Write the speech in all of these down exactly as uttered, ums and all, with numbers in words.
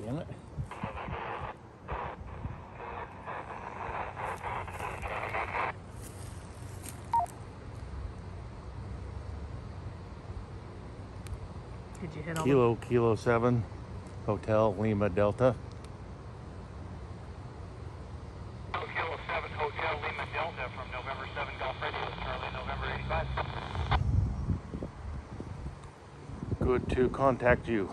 damn it. Did you hit all Kilo, Kilo seven, Hotel Lima Delta. Kilo seven, Hotel Lima Delta from November seven, Golf Radio, Charlie, November eighty-five. Good to contact you.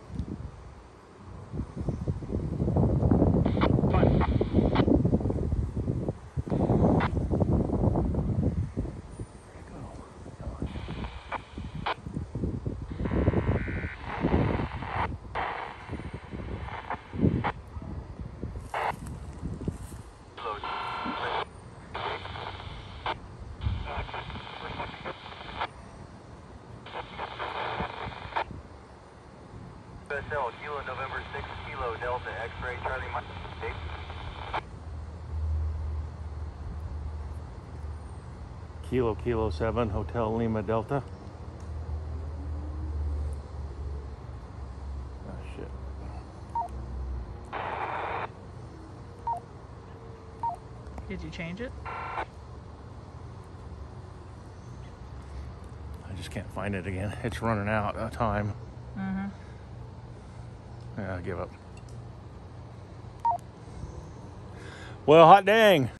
U S L, Kilo November six, Kilo Delta, X-ray, Charlie, Mike, eight. Kilo, Kilo seven, Hotel Lima Delta. Oh, shit. Did you change it? I just can't find it again. It's running out of time. Mm-hmm. Yeah, I give up. Well, hot dang.